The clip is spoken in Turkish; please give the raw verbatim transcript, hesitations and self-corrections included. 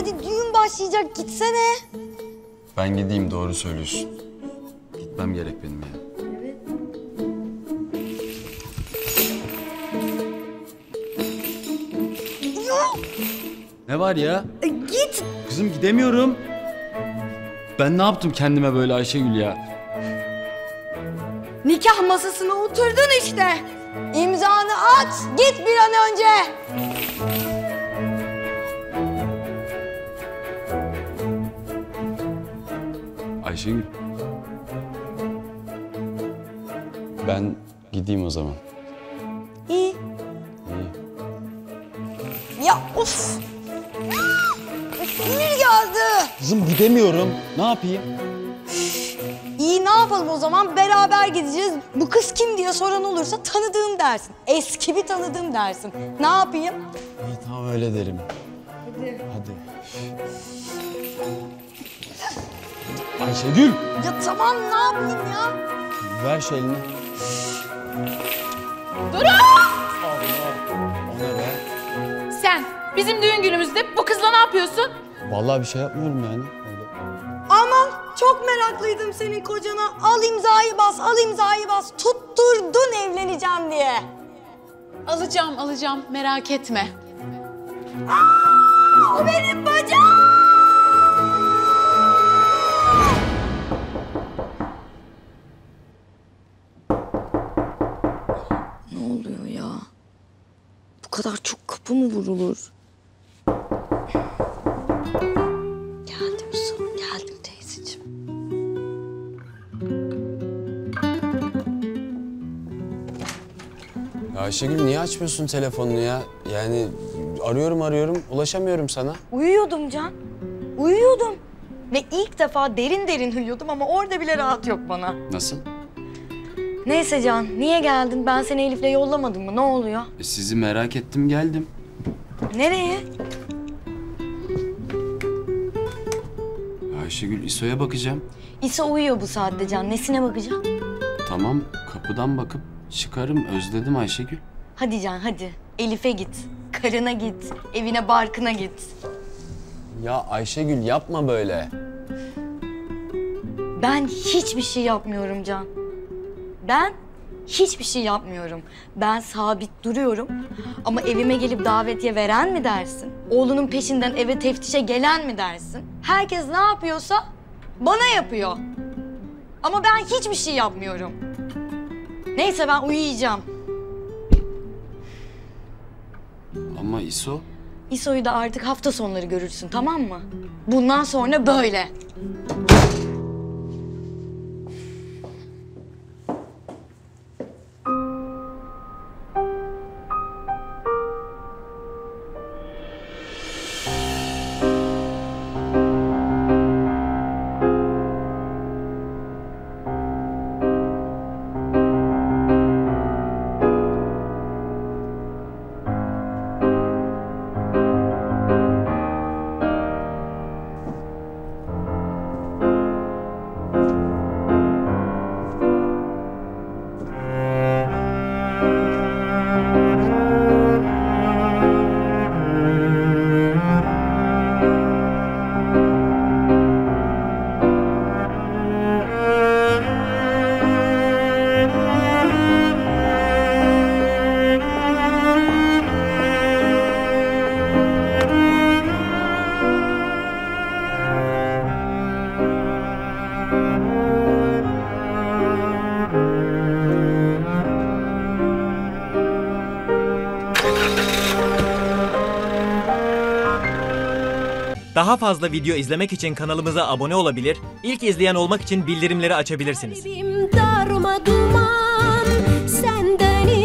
hadi düğün başlayacak, gitsene. Ben gideyim, doğru söylüyorsun. Gitmem gerek benim ya. Evet. Ne var ya? E, git. Kızım gidemiyorum. Ben ne yaptım kendime böyle Ayşegül ya? Nikah masasına oturdun işte. İmzanı at, git bir an önce. Ayşegül. Ben gideyim o zaman. İyi. İyi. Ya of. Sinir geldi. Kızım gidemiyorum. Ne yapayım? İyi, ne yapalım o zaman? Beraber gideceğiz. Bu kız kim diye soran olursa tanıdığım dersin. Eski bir tanıdığım dersin. Ne yapayım? İyi tamam öyle derim. Hadi. Hadi. Ayşegül. Ya tamam, ne yapayım ya? Ver şu elini. Durun! Allah. O ne be? Sen bizim düğün günümüzde bu kızla ne yapıyorsun? Vallahi bir şey yapmıyorum yani. Öyle. Aman, çok meraklıydım senin kocana. Al imzayı bas, al imzayı bas. Tutturdun evleneceğim diye. Alacağım, alacağım. Merak etme. Aa, o benim bacağım! Ne oluyor ya? Bu kadar çok kapı mı vurulur? Geldim son, geldim teyzeciğim. Ya Ayşegül niye açmıyorsun telefonunu ya? Yani arıyorum arıyorum ulaşamıyorum sana. Uyuyordum Can, uyuyordum. Ve ilk defa derin derin uyuyordum ama orada bile rahat yok bana. Nasıl? Neyse Can, niye geldin? Ben seni Elif'le yollamadım mı? Ne oluyor? E, sizi merak ettim geldim. Nereye? Ayşegül İso'ya bakacağım. İsa uyuyor bu saatte Can. Nesine bakacağım? Tamam kapıdan bakıp çıkarım, özledim Ayşegül. Hadi Can, hadi. Elif'e git. Karına git. Evine barkına git. Ya Ayşegül yapma böyle. Ben hiçbir şey yapmıyorum Can. Ben hiçbir şey yapmıyorum. Ben sabit duruyorum. Ama evime gelip davetiye veren mi dersin? Oğlunun peşinden eve teftişe gelen mi dersin? Herkes ne yapıyorsa bana yapıyor. Ama ben hiçbir şey yapmıyorum. Neyse, ben uyuyacağım. Ama İso... İso'yu da artık hafta sonları görürsün, tamam mı? Bundan sonra böyle. Daha fazla video izlemek için kanalımıza abone olabilir, ilk izleyen olmak için bildirimleri açabilirsiniz. Kalbim darma duman, senden